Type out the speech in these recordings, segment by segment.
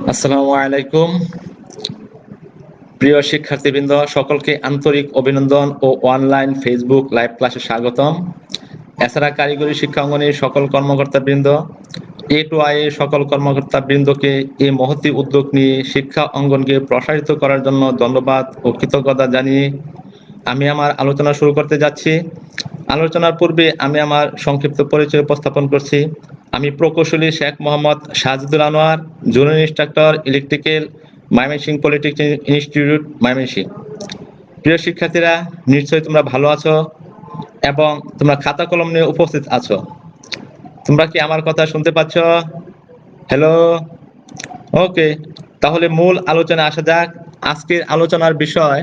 আসসালামু আলাইকুম প্রিয় শিক্ষার্থীবৃন্দ, সকলকে আন্তরিক অভিনন্দন ও অনলাইন ফেসবুক লাইভ ক্লাসে স্বাগতম। এছাড়া কারিগরি শিক্ষা অঙ্গনের সকল কর্মকর্তাবৃন্দ, A2I এর সকল কর্মকর্তাবৃন্দকে এই মহতী উদ্যোগ নিয়ে শিক্ষা অঙ্গনকে প্রসারিত করার জন্য ধন্যবাদ ও কৃতজ্ঞতা জানিয়ে আমি আমার আলোচনা শুরু করতে যাচ্ছি। আলোচনার পূর্বে আমি আমার সংক্ষিপ্ত পরিচয় উপস্থাপন করছি। আমি প্রকৌশলী Sheikh Mohammad Sajidul Anwar, junior instructor, electrical, Mymensingh polytechnic institute, Mymensingh. প্রিয় শিক্ষার্থীরা, নিশ্চয়ই তোমরা ভালো আছো এবং তোমরা খাতা কলম নিয়ে উপস্থিত আছো। তোমরা কি আমার কথা শুনতে পাচ্ছ? Hello, okay. তাহলে মূল আলোচনা আসা যাক। আজকের আলোচনার বিষয়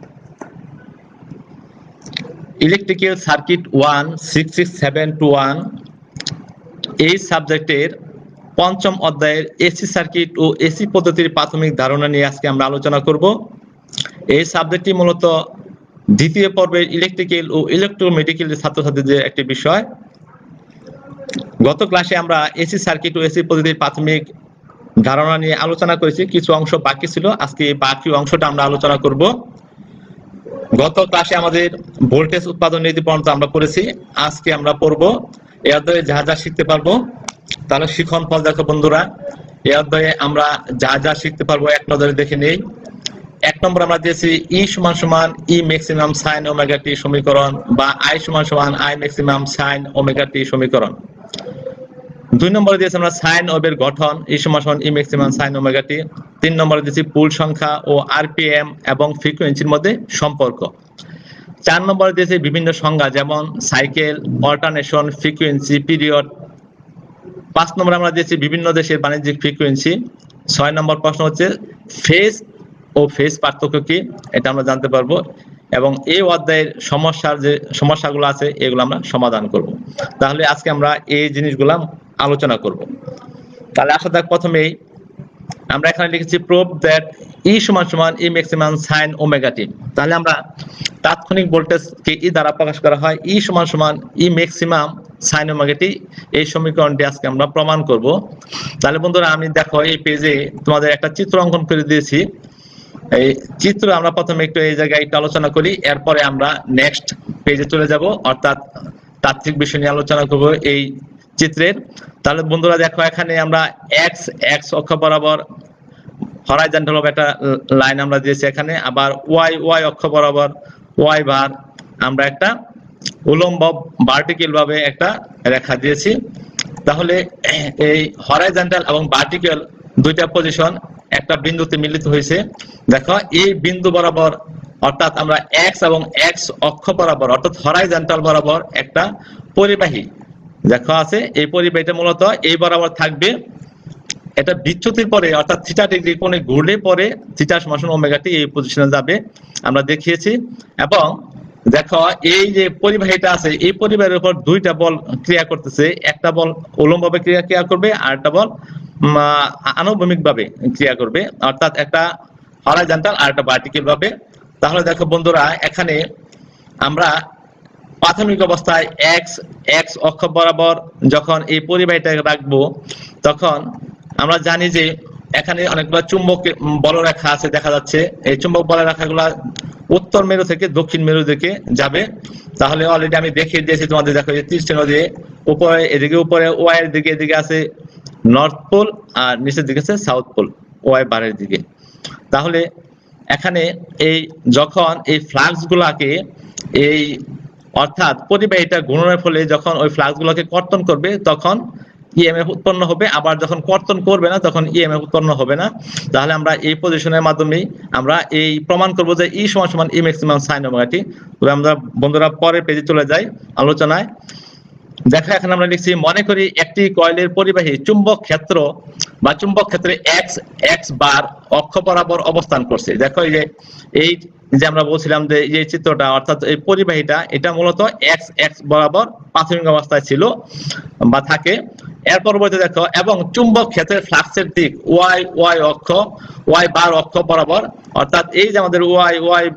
ইলেকট্রিক্যাল সার্কিট 1 66721। এই সাবজেক্টের পঞ্চম অধ্যায়ের এসি সার্কিট ও এসি পদ্ধতির প্রাথমিক ধারণা নিয়ে আজকে আমরা আলোচনা করব। এই সাবজেক্টটি মূলত দ্বিতীয় পর্বের ইলেকট্রিক্যাল ও ইলেকট্রোমেটিক্যাল ছাত্রছাত্রীদের একটি বিষয়। গত ক্লাসে আমরা এসি সার্কিট ও এসি পদ্ধতির প্রাথমিক ধারণা নিয়ে আলোচনা করেছি, কিছু অংশ বাকি ছিল। আজকে এই বাকি অংশটা আমরা আলোচনা করব। গত ক্লাসে আমাদের ভোল্টেজ উৎপাদন নীতি পর্যন্ত আমরা পড়েছি। আজকে আমরা পড়ব এই অধ্যায়ে যা যা শিখতে পারবো। তাহলে শিখন ফল দেখো বন্ধুরা, এই অধ্যায়ে আমরা যা যা শিখতে পারবো এক নজরে দেখে নেই। 1 নম্বর আমরা দিয়েছি ই সমান সমান E maximum sine omega T সমীকরণ বা আই সমান সমান I maximum sine omega T সমীকরণ। 2 নম্বরে দিয়েছি আমরা সাইন ওয়েভের গঠন, ই সমান সমান E maximum sine omega T. 3 নম্বরে দিয়েছি পুল সংখ্যা ও আরপিএম এবং ফ্রিকোয়েন্সির মধ্যে সম্পর্ক। 4 নম্বরে দিয়েছি বিভিন্ন সংজ্ঞা, যেমন সাইকেল, অল্টারনেশন, ফ্রিকোয়েন্সি, পিরিয়ড। 5 নম্বরে আমরা দিয়েছি বিভিন্ন দেশের বাণিজ্যিক ফ্রিকোয়েন্সি। 6 নম্বর প্রশ্ন হচ্ছে ফেজ ও ফেজ পার্থক্য কি, এটা আমরা জানতে পারবো। এবং এই অধ্যায়ের যে সমস্যাগুলো আছে এগুলো আমরা সমাধান করব। তাহলে আজকে আমরা এই জিনিসগুলো আলোচনা করব। তাহলে আসা যাক, প্রথমেই আমরা এখানে লিখেছি প্রুভ দ্যাট ই সমান সমান E maximum sine omega T. তাহলে আমরা তাৎক্ষণিক ভোল্টেজকে ই দ্বারা প্রকাশ করা হয়, ই সমান সমান E maximum sine omega T. এই সমীকরণটি আজকে আমরা প্রমাণ করব। তাহলে বন্ধুরা, আমি দেখো এই পেজে তোমাদের একটা চিত্র অঙ্কন করে দিয়েছি। এই চিত্র আমরা প্রথমে একটু এই জায়গায় একটু আলোচনা করি, এরপরে আমরা নেক্সট পেজে চলে যাব, অর্থাৎ তাত্ত্বিক বিষয় নিয়ে আলোচনা করব এই চিত্রের। তাহলে বন্ধুরা দেখো, এখানে আমরা এক্স এক্স অক্ষ বরাবর হরাইজন্টাল ভাবে একটা লাইন আমরা দিয়েছি এখানে, আবার ওয়াই ওয়াই অক্ষ বরাবর ওয়াই বার আমরা একটা উলম্ব ভার্টিক্যাল ভাবে একটা রেখা দিয়েছি। তাহলে এই হরাইজন্টাল এবং ভার্টিক্যাল দুইটা পজিশন একটা বিন্দুতে মিলিত হয়েছে। দেখো এই বিন্দু বরাবর, অর্থাৎ আমরা এক্স এবং এক্স অক্ষ বরাবর অর্থাৎ হরাইজন্টাল বরাবর একটা পরিবাহী দেখো আছে। এই পরিবাহীটা মূলত এই বরাবর থাকবে। এটা বিচ্যুতির পরে অর্থাৎ থিটা ডিগ্রি কোণে ঘুরলে পরে থিটা সমান ওমেগা টি এই পজিশনে যাবে, আমরা দেখিয়েছি। এবং দেখো এই যে পরিবাহীটা আছে, এই পরিবাহীর উপর দুইটা বল ক্রিয়া করতেছে। একটা বল উলম্বভাবে ক্রিয়া করবে আর একটা বল আনুভূমিক ভাবে ক্রিয়া করবে, অর্থাৎ একটা হরাইজন্টাল আর একটা ভার্টিক্যাল ভাবে। তাহলে দেখো বন্ধুরা, এখানে আমরা প্রাথমিক অবস্থায় এক্স এক্স অক্ষ বরাবর যখন এই পরিবাহীটা রাখবো, তখন আমরা জানি যে এখানে অনেকগুলো চুম্বক বলরেখা আছে দেখা যাচ্ছে। এই চুম্বক বলরেখাগুলো উত্তর মেরু থেকে দক্ষিণ মেরু দিকে যাবে। তাহলে অলরেডি আমি দেখিয়ে দিয়েছি তোমাদের, দেখো এই তীর চিহ্ন দিয়ে উপরে এদিকে, উপরে ওয়াই এর দিকে এদিকে আছে নর্থ পোল আর নিচের দিকে আছে সাউথ পোল, ওয়াই বারের দিকে। তাহলে এখানে এই যখন এই ফ্লাক্স গুলাকে এই অর্থাৎ পরিবাহীটা ঘূর্ণনের ফলে যখন ওই ফ্লাক্স গুলোকে কর্তন করবে তখন ইএমএফ উৎপন্ন হবে, আবার যখন কর্তন করবে না তখন ইএমএফ উৎপন্ন হবে না। তাহলে আমরা এই পজিশনের মাধ্যমেই আমরা এই প্রমাণ করব যে ই সমান সমান E maximum sine omega T. তবে আমরা বন্ধুরা পরের পেজে চলে যাই আলোচনায়। দেখো এখানে আমরা লিখছি, মনে করি একটি কয়েলের পরিবাহী চুম্বক ক্ষেত্র বা চুম্বক ক্ষেত্রে এক্স এক্স বার অক্ষ বরাবর অবস্থান করছে। দেখো এই যে আমরা বলছিলাম যে এই চিত্রটা, অর্থাৎ এই পরিবাহীটা এটা মূলত এক্স এক্স বরাবর প্রাথমিক অবস্থায় ছিল বা থাকে। এর পরবর্তী দেখো, এবং চুম্বক ক্ষেত্রের ফ্লাক্সের দিক ওয়াই ওয়াই অক্ষ ওয়াই বার অক্ষ বরাবর, অর্থাৎ এই যে আমাদের ওয়াই ওয়াই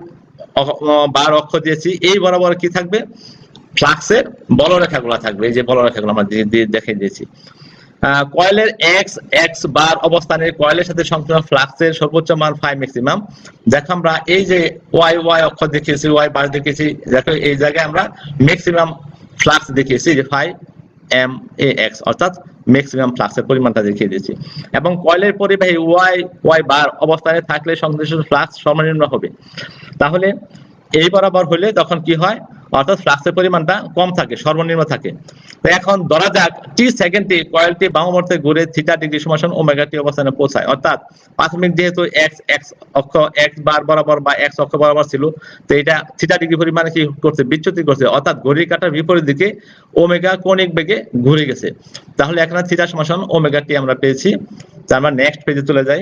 বার অক্ষ দিয়েছি, এই বরাবর কি থাকবে, ফ্লাক্সের বলরেখাগুলো থাকবে। এই যে বলরেখাগুলো আমরা দেখিয়ে দিয়েছি। কয়েলের এক্স বার অবস্থানের কয়েলের সাথে সংশ্লিষ্ট ফ্লাক্সের সর্বোচ্চ মান ফাই ম্যাক্সিমাম। দেখো আমরা এই যে ওয়াই অক্ষ দেখিয়েছি, ওয়াই বার দেখিয়েছি, দেখো এই জায়গায় আমরা ম্যাক্সিমাম ফ্লাক্স দেখিয়েছি যে ফাই এম এ এক্স, অর্থাৎ ম্যাক্সিমাম ফ্লাক্সের পরিমাণটা দেখিয়ে দিয়েছি। এবং কয়েলের পরিবাহী ওয়াই বার অবস্থানে থাকলে সংশ্লিষ্ট ফ্লাক্স সর্বনিম্ন হবে। তাহলে এই বরাবর হলে তখন কি হয়, অর্থাৎ ফ্লাক্সের পরিমাণটা কম থাকে, সর্বনিম্ন থাকে। তো এখন ধরা যাক টি সেকেন্ডে কয়েলটি বামমূর্তে ঘুরে থিটা ডিগ্রি সমান ওমেগা টি অবস্থানে পৌঁছায়, অর্থাৎ প্রাথমিক যেহেতু এক্স অক্ষ এক্স বার বরাবর বা এক্স অক্ষ বরাবর ছিল, তো এটা থিটা ডিগ্রি পরিমাণে কি করছে, বিচ্যুতি করছে, অর্থাৎ ঘড়ির কাঁটার বিপরীত দিকে ওমেগা কৌণিক বেগে ঘুরে গেছে। তাহলে এখানে থিটা সমান ওমেগা টি আমরা পেয়েছি। তো আমরা নেক্সট পেজে চলে যাই।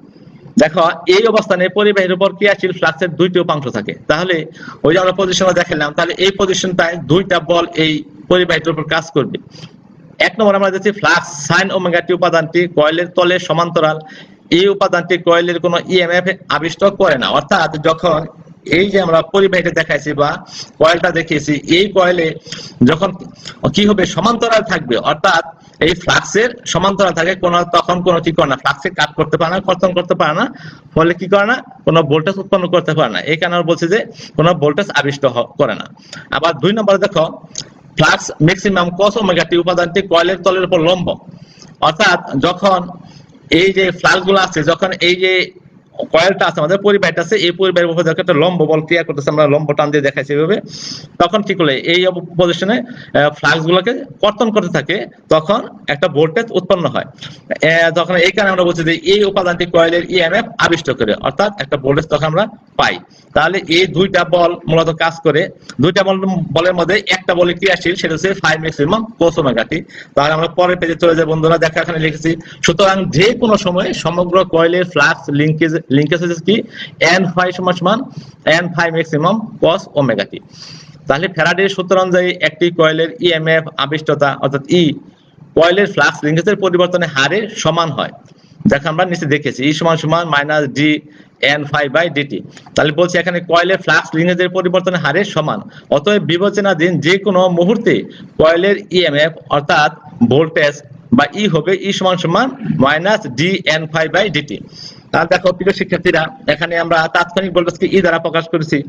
দেখো এই অবস্থানে পরিবাহীর উপর ক্রিয়াশীল ফ্লাক্সের দুইটি উপাংশ থাকে। তাহলে ওই যে আমরা পজিশনে দেখালাম, তাহলে এই পজিশনটায় দুইটা বল এই পরিবাহীর উপর কাজ করবে। এক নম্বর আমরা দেখছি ফ্লাক্স সাইন ওমেগা টি উপাদানটি কয়েলের তলে সমান্তরাল। এই উপাদানটি কয়েলের কোনো ইএমএফ আবিষ্ট করে না, অর্থাৎ যখন এই যে আমরা পরিবাহীটা দেখাইছি বা কয়েলটা দেখিয়েছি, এই কয়েলে যখন কি হবে, সমান্তরাল থাকবে, অর্থাৎ এই ফ্লাক্সের সমান্তরাল থাকে, তখন কোনো কি করে না, ফ্লাক্সে কাট করতে পারে না, কর্তন করতে পারে না, ফলে কি করে না, কোনো ভোল্টেজ উৎপন্ন করতে পারে না। এই কারণে বলছে যে কোনো ভোল্টেজ আবিষ্ট করে না। আবার দুই নম্বরে দেখো flux maximum cos omega T উপাদানটি কয়েলের তলের উপর লম্ব, অর্থাৎ যখন এই যে ফ্লাক্স গুলো আছে, যখন এই যে কয়েলটা আছে, আমাদের পরিবাহীটা আছে, এই পরিবাহীর উপর যখন একটা লম্ব বল ক্রিয়া করতেছে, আমরা লম্ব টান দিয়ে দেখাইছি এইভাবে, তখন কি করলে এই পজিশনে ফ্লাক্স গুলোকে কর্তন করতে থাকে, তখন একটা ভোল্টেজ উৎপন্ন হয়। তখন এই কারণে আমরা বলছি যে এই উপাদানটি কয়েলের ইএমএফ আবিষ্ট করে, অর্থাৎ একটা ভোল্টেজ তখন আমরা পাই। তাহলে এই দুইটা বল মূলত কাজ করে। দুইটা বলের মধ্যে একটা বলে ক্রিয়াশীল, সেটা হচ্ছে phi maximum cos omega T. তাহলে আমরা পরের পেজে চলে যাই বন্ধুরা। দেখা এখানে লিখেছি, সুতরাং যে কোনো সময় সমগ্র কয়েলের ফ্লাক্স লিঙ্কেজ হচ্ছে কি এন ফাই সমান N phi maximum cos omega T. তাহলে ফ্যারাডের সূত্র অনুযায়ী একটি কয়েলের ইএমএফ আবিষ্টতা অর্থাৎ ই কয়েলের ফ্লাক্স লিঙ্কেজের পরিবর্তনের হারে সমান হয়। দেখো আমরা নিচে দেখেছি ই সমান minus D N phi by D T. তাহলে বলছি এখানে কয়েলের ফ্লাক্স লিঙ্কেজের পরিবর্তনের হারে সমান। অতএব বিবেচনাধীন যে কোনো মুহূর্তে কয়েলের ইএমএফ অর্থাৎ ভোল্টেজ বা ই হবে ই সমান minus D N phi by D T. তাহলে দেখো প্রিয় শিক্ষার্থীরা, এখানে আমরা তাৎক্ষণিক ভোল্টেজকে ই দ্বারা প্রকাশ করেছি,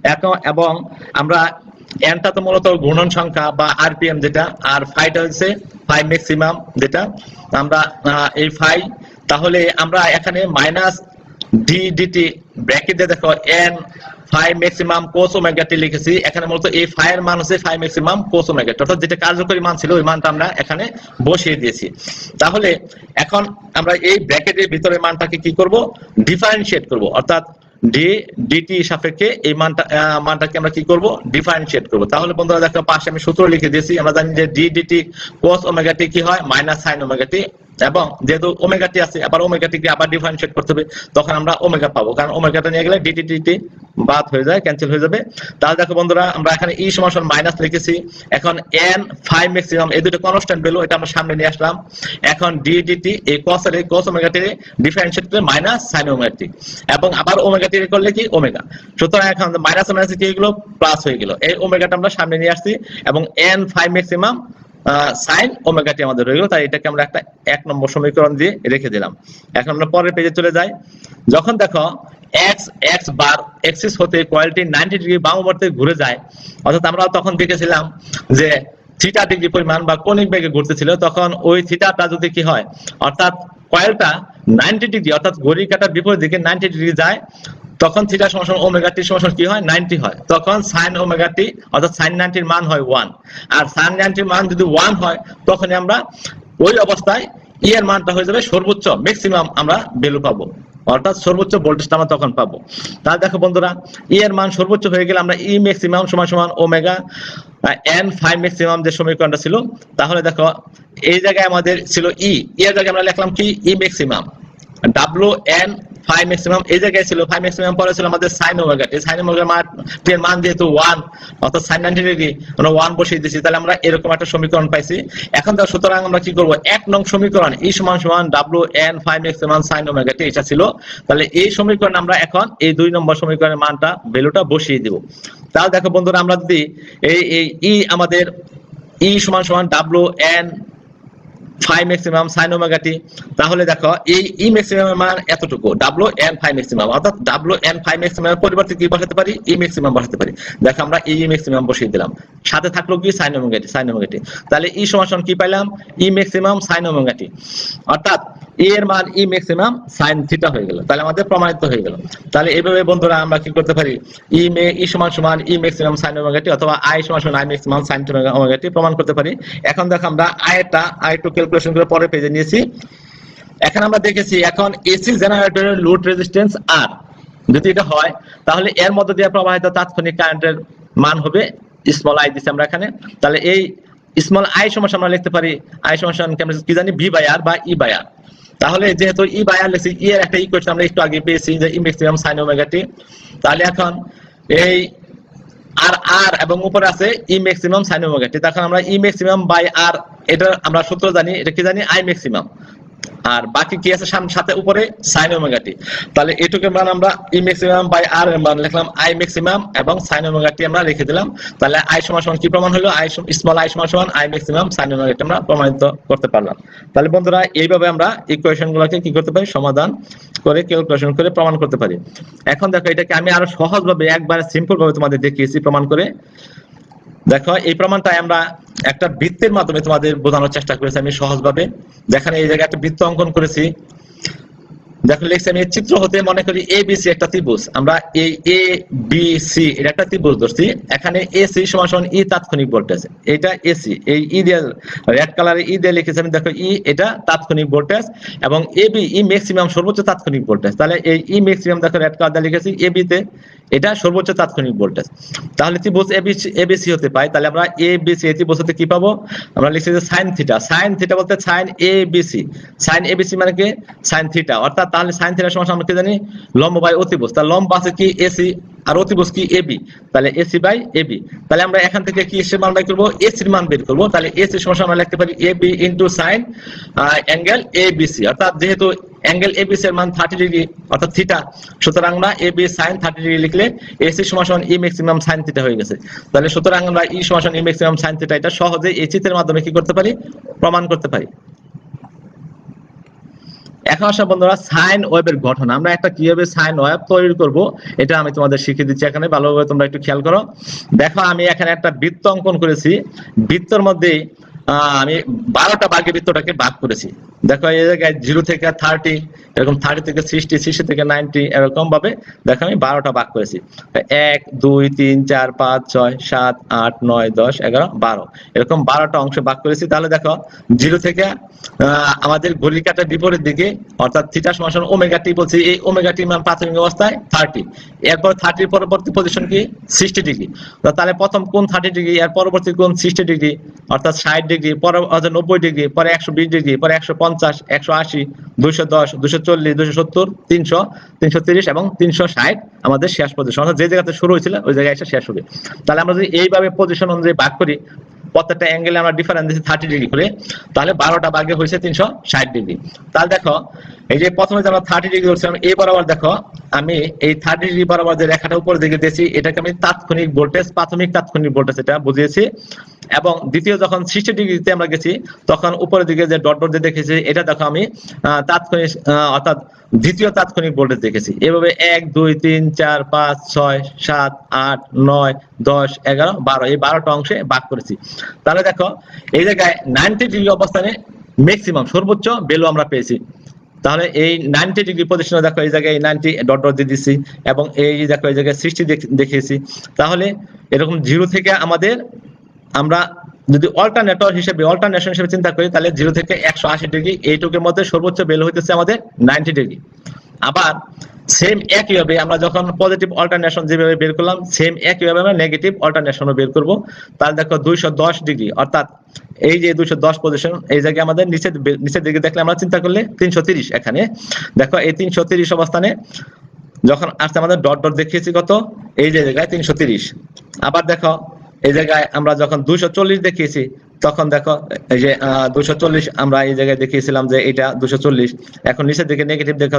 এবং আমরা এনটা তো মূলত ঘূর্ণন সংখ্যা বা আরপিএম যেটা, আর ফাইটা হচ্ছে ফাই ম্যাক্সিমাম যেটা আমরা এই ফাই। তাহলে আমরা এখানে মাইনাস ডি ডিটি ব্র্যাকেট দিয়ে দেখো N phi maximum cos omega T লিখেছি। এখানে মূলত এই ফাই এর মান হচ্ছে phi maximum cos omega T, অর্থাৎ যেটা কার্যকরী মান ছিল ওই মানটা আমরা এখানে বসিয়ে দিয়েছি। তাহলে এখন আমরা এই ব্র্যাকেটের ভিতরে মানটাকে কি করব, ডিফারেন্সিয়েট করব, অর্থাৎ ডি ডিটি সাপেক্ষে এই মানটাকে আমরা কি করব, ডিফারেন্সিয়েট করব। তাহলে বন্ধুরা দেখো পাশে আমি সূত্র লিখে দিয়েছি। আমরা জানি যে D D T cos omega T কি হয়, মাইনাস সাইন ওমেগা টি, এবং যেহেতু ওমেগা টি আছে, আবার ওমেগা টিকে আবার ডিফারেন্সিয়েট করতে হবে, তখন আমরা ওমেগা পাবো, কারণ ওমেগাটা নিয়ে গেলে ডিটি ডিটি বাদ হয়ে যায়, ক্যান্সেল হয়ে যাবে। তাহলে দেখো বন্ধুরা, আমরা এখানে ই সমান মাইনাস লিখেছি। এখন এন ফাই ম্যাক্সিমাম এই দুটো কনস্ট্যান্ট ভ্যালু, এটা আমরা সামনে নিয়ে আসলাম। এখন ডি ডিটি এই কস ওমেগা টি ডিফারেন্সিয়েট করে মাইনাস সাইন ওমেগা টি, এবং আবার ওমেগা টি করলে কি ওমেগা। সুতরাং এখন মাইনাস মাইনাস কি হয়ে গেল, প্লাস হয়ে গেল। এই ওমেগাটা আমরা সামনে নিয়ে আসছি, এবং N phi maximum sine omega T আমাদের রয়ে গেল। তাই এটাকে আমরা একটা 1 নম্বর সমীকরণ দিয়ে রেখে দিলাম। এখন আমরা পরের পেজে চলে যাই। যখন দেখো এক্স বার এক্সিস হতে কয়েলটি 90 ডিগ্রি বামবর্তে ঘুরে যায়, অর্থাৎ আমরা তখন দেখেছিলাম যে থিটা ডিগ্রি পরিমাণ বা কৌণিক বেগে ঘুরতেছিল, তখন ওই থিটাটা যদি কি হয়, অর্থাৎ কয়েলটা 90 ডিগ্রি অর্থাৎ ঘড়ির কাঁটার বিপরীত দিকে 90 ডিগ্রি যায়, তখন থিটা সমান ওমেগা টি সমান কি হয়, 90 হয়। তখন সাইন ওমেগা টি অর্থাৎ সাইন 90 এর মান হয় 1। আর সাইন 90 এর মান যদি 1 হয়, তখন আমরা ওই অবস্থায় ই এর মানটা হয়ে যাবে সর্বোচ্চ ম্যাক্সিমাম আমরা ভ্যালু পাবো, অর্থাৎ সর্বোচ্চ ভোল্টেজটা আমরা তখন পাবো। তাহলে দেখো বন্ধুরা, ই এর মান সর্বোচ্চ হয়ে গেলে আমরা ই ম্যাক্সিমাম সমান ওমেগা এন ফাই ম্যাক্সিমাম যে সমীকরণটা ছিল, তাহলে দেখো এই জায়গায় আমাদের ছিল ই এর জায়গায় আমরা লিখলাম কি E maximum, W N phi maximum এই জায়গায় ছিল ফাই ম্যাক্সিমাম, পরে ছিল আমাদের sine omega T. Sine omega এর মান যেহেতু 1 অর্থাৎ সাইন 90 ডিগ্রি, আমরা 1 বসিয়ে দিয়েছি। তাহলে আমরা এরকম একটা সমীকরণ পাইছি। এখন তো সুতরাং আমরা কি করব, 1 নং সমীকরণ ই সমান W N phi maximum sine omega T এটা ছিল। তাহলে এই সমীকরণ আমরা এখন এই 2 নম্বর সমীকরণের মানটা ভ্যালুটা বসিয়ে দেব। তাহলে দেখো বন্ধুরা, আমরা যদি এই ই আমাদের ই সমান W N phi maximum sine omega T. তাহলে দেখো এই ই ম্যাক্সিমাম এর মান এতটুকু, ডাব্লিউ এন ফাই ম্যাক্সিমাম, অর্থাৎ ডাব্লিউ এন ফাই ম্যাক্সিমামের পরিবর্তে কি বসাতে পারি, ই ম্যাক্সিমাম বসাতে পারি। দেখো আমরা ই ম্যাক্সিমাম বসিয়ে দিলাম, সাথে থাকলো কি sine omega T, sine omega T. তাহলে ই সমান কি পাইলাম, E maximum sine omega T, অর্থাৎ এ এর মান ই ম্যাক্সিমাম সাইন থিটা হয়ে গেল। তাহলে আমাদের প্রমাণিত হয়ে গেল। তাহলে এইভাবে বন্ধুরা আমরা কি করতে পারি, ই সমান E maximum sine omega T অথবা আই সমান I maximum sine omega T প্রমাণ করতে পারি। এখন দেখো আমরা আই টু ক্যালকুলেশন করে পরে পেজে নিয়েছি। এখন আমরা দেখেছি এখন এসি জেনারেটরের লোড রেজিস্ট্যান্স আর যদি এটা হয় তাহলে এর মধ্য দিয়ে প্রবাহিত তাৎক্ষণিক কারেন্টের মান হবে স্মল আই দিছি আমরা এখানে। তাহলে এই স্মল আই সমান আমরা লিখতে পারি আই সমান কি জানি ভি বাই আর বা ই বাই আর। তাহলে যেহেতু ই বাই আর লিখছি, ই এর একটা ইকুয়েশন আমরা একটু আগে পেয়েছি যে E maximum sine omega T. তাহলে এখন এই আর আর এবং উপরে আছে E maximum sine omega T. তখন আমরা ই ম্যাক্সিমাম বাই আর এটা আমরা সূত্র জানি, এটা কি জানি আই ম্যাক্সিমাম, আর বাকি কি আছে সাথে উপরে সাইন ওমেগা টি। তাহলে এটুকুর মান আমরা ই ম্যাক্সিমাম বাই আর এর মান লিখলাম আই ম্যাক্সিমাম এবং সাইন ওমেগা টি আমরা লিখে দিলাম। তাহলে আই সমান কি প্রমাণ হলো, আই স্মল আই সমান I maximum sine omega T আমরা প্রমাণিত করতে পারলাম। তাহলে বন্ধুরা এইভাবে আমরা ইকুয়েশনগুলোকে কি করতে পারি, সমাধান করে ক্যালকুলেশন করে প্রমাণ করতে পারি। এখন দেখো এটাকে আমি আরো সহজভাবে একবারে সিম্পল ভাবে তোমাদের দেখিয়েছি প্রমাণ করে। দেখো এই প্রমাণটা আমরা একটা বৃত্তের মাধ্যমে তোমাদের বোঝানোর চেষ্টা করেছি আমি সহজভাবে। দেখেন এই জায়গায় একটা বৃত্ত অঙ্কন করেছি, দেখো লিখছি আমি চিত্র হতে মনে করি এ বি সি একটা ত্রিভুজ, আমরা এই এ বি সি এর একটা ত্রিভুজ ধরছি। এখানে এসি সমান ই তাৎক্ষণিক ভোল্টেজ, এটা এসি, এই ই দিয়ে রেড কালারে ই দিয়ে লিখেছি আমি, দেখো ই এটা তাৎক্ষণিক ভোল্টেজ এবং এ বি ই ম্যাক্সিমাম সর্বোচ্চ তাৎক্ষণিক ভোল্টেজ। তাহলে এই ই ম্যাক্সিমাম দেখো রেড কালার দিয়ে লিখেছি, এ বি তে এটা সর্বোচ্চ তাৎক্ষণিক ভোল্টেজ। তাহলে ত্রিভুজ এবিসি হতে পাই, তাহলে আমরা এ বি সি ত্রিভুজ হতে কি পাবো, আমরা লিখছি যে সাইন থিটা। সাইন থিটা বলতে sine A B C, sine A B C মানে কি সাইন থিটা, অর্থাৎ তাহলে সাইন থিটার সমান আমরা কি জানি লম্ব বাই অতিভুজ। তাহলে লম্ব আছে কি এসি আর অতিভুজ কি এবি, তাহলে এসি বাই এবি। তাহলে আমরা এখান থেকে কি এর মান বের করব, এসির মান বের করব। তাহলে এসি সমান আমরা লিখতে পারি A B into sine angle A B C, অর্থাৎ যেহেতু অ্যাঙ্গেল এবিসি এর মান 30 ডিগ্রি অর্থাৎ থিটা, সুতরাং আমরা এবি সাইন 30 ডিগ্রি লিখলে এসি সমান ই ম্যাক্সিমাম সাইন থিটা হয়ে গেছে। তাহলে সুতরাং আমরা ই সমান ই ম্যাক্সিমাম সাইন থিটা এটা সহজে এই চিত্রের মাধ্যমে কি করতে পারি, প্রমাণ করতে পারি। এখন আসলে বন্ধুরা সাইন ওয়েভের গঠন, আমরা একটা কিভাবে সাইন ওয়েভ তৈরি করব এটা আমি তোমাদের শিখিয়ে দিচ্ছি। এখানে ভালোভাবে তোমরা একটু খেয়াল করো। দেখো আমি এখানে একটা বৃত্ত অঙ্কন করেছি, বৃত্তর মধ্যে আমি 12টা ভাগে বৃত্তটাকে ভাগ করেছি। দেখো এই জায়গায় 0 থেকে 30, এরকম 30 থেকে 60, 60 থেকে 90, এরকম ভাবে দেখো আমি 12টা ভাগ করেছি। 1 2 3 4 5 6 7 8 9 10 11 12 এরকম 12টা অংশে ভাগ করেছি। তাহলে দেখো 0 থেকে আমাদের ঘড়ির কাঁটার বিপরীত দিকে অর্থাৎ থিটা সমান ওমেগা টি বলছি, এই ওমেগা টি মান প্রাথমিক অবস্থায় 30, এরপর 30 পরবর্তী পজিশন কি 60 ডিগ্রি। তাহলে প্রথম কোণ 30 ডিগ্রি, এর পরবর্তী কোণ 60 ডিগ্রি অর্থাৎ 60 ডিগ্রি, পরে 90 ডিগ্রি, পরে 120 ডিগ্রি, পরে 150 180 210 240 270 300 330 এবং 360 আমাদের শেষ পজিশন, অর্থাৎ যে জায়গাতে শুরু হয়েছিল ওই জায়গায় এসে শেষ হবে। তাহলে আমরা যদি এইভাবে পজিশন অনুযায়ী ভাগ করি, প্রত্যেকটা অ্যাঙ্গেলে আমরা ডিফারেন্স দিচ্ছি 30 ডিগ্রি করে, তাহলে 12টা ভাগে হয়েছে 360 ডিগ্রি। তাহলে দেখো এই যে প্রথমে যে আমরা 30 ডিগ্রি ধরছিলাম, এই বরাবর দেখো আমি এই 30 ডিগ্রি বরাবর যে রেখাটা উপর দিকে দিয়েছি এটাকে আমি তাৎক্ষণিক ভোল্টেজ, প্রাথমিক তাৎক্ষণিক ভোল্টেজ এটা বুঝিয়েছি। এবং দ্বিতীয় যখন 60 ডিগ্রিতে আমরা গেছি তখন উপরের দিকে যে ডট ডট দিয়ে দেখেছি এটা দেখো আমি তাৎক্ষণিক অর্থাৎ দ্বিতীয় তাৎক্ষণিক ভোল্টেজ দেখেছি। এভাবে 1 2 3 4 5 6 7 8 9 10 11 12 এই 12টা অংশে ভাগ করেছি। তাহলে দেখো এই জায়গায় 90 ডিগ্রি অবস্থানে ম্যাক্সিমাম সর্বোচ্চ ভ্যালু আমরা পেয়েছি। তাহলে এই 90 ডিগ্রি পজিশনে দেখো এই জায়গায় 90 ডট ডট দিয়ে দিচ্ছি এবং এই দেখো এই জায়গায় 60 দেখিয়েছি। তাহলে এরকম 0 থেকে আমাদের আমরা যদি অল্টারনেটর হিসেবে অল্টারনেশন হিসেবে চিন্তা করি তাহলে 0 থেকে 180 ডিগ্রি এইটুকুর মধ্যে সর্বোচ্চ ভ্যালু হইতেছে আমাদের 90 ডিগ্রি। আবার সেম একইভাবে আমরা যখন পজিটিভ অল্টারনেশন যেভাবে বের করলাম সেম একইভাবে আমরা নেগেটিভ অল্টারনেশনও বের করব। তাহলে দেখো 210 ডিগ্রি অর্থাৎ এই যে 210 পজিশন এই জায়গায় আমাদের নিচের দিকে দেখলে আমরা চিন্তা করলে 330, এখানে দেখো এই 330 অবস্থানে যখন আসছে আমাদের ডট ডট দেখিয়েছি কত এই যে জায়গায় 330। আবার দেখো এই জায়গায় আমরা যখন 240 দেখিয়েছি তখন দেখো এই যে 240 আমরা এই জায়গায় দেখিয়েছিলাম যে এটা 240, এখন নিচের দিকে নেগেটিভ দেখা